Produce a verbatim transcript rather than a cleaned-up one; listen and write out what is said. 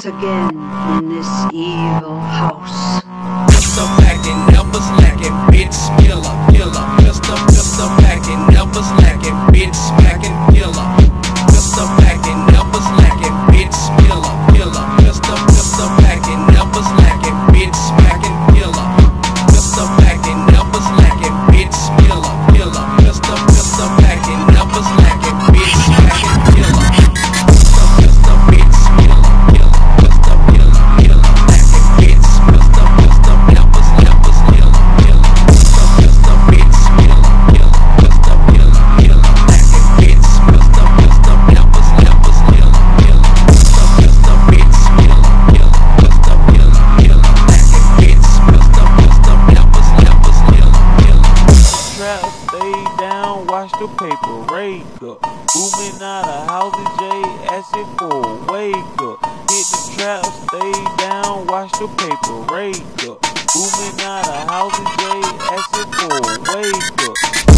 again in this evil house. Mister Packing, never slacking, bitch, killer, killer. Mister Mister Packing, never slacking, bitch, smacking, killer. Mister Packing, never slacking, bitch, killer, killer. Mister Mister Packing, never slacking, bitch, smacking, killer. Mister Packing, never slacking, bitch, killer, killer. Mister Mister Packing, never slacking, bitch, smacking, killer. Mister Mister bitch, killer, killer. Mister Killer, killer, packing, bitch. Mister Mister never never killer, killer. Mister Mister bitch, killer, killer. Mister Killer, killer, packing, bitch. Mister Mister never never killer, killer. Mister Mister bitch, killer, killer. Mister Killer, killer, packing, bitch. Mister Mister never never killer, killer. Trap, stay down, watch the paper, rake up. Booming out of houses, J, asking for a wake up. Hit the trap, stay down, watch the paper, rake up. Booming out of houses, J, asking for a wake up.